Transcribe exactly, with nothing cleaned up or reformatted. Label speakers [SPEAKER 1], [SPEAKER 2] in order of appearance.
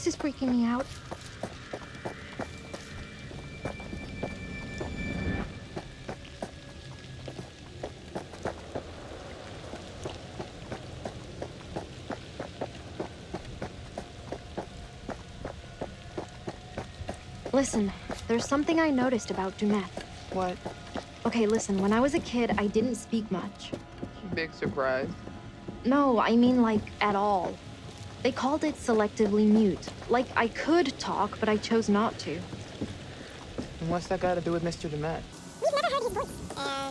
[SPEAKER 1] is freaking me out. Listen, there's something I noticed about Dumet.
[SPEAKER 2] What?
[SPEAKER 1] Okay, listen, when I was a kid, I didn't speak much.
[SPEAKER 2] Big surprise.
[SPEAKER 1] No, I mean like, at all. They called it selectively mute. Like, I could talk, but I chose not to.
[SPEAKER 2] And what's that got to do with Mister Dumet?
[SPEAKER 3] We've never heard his voice. And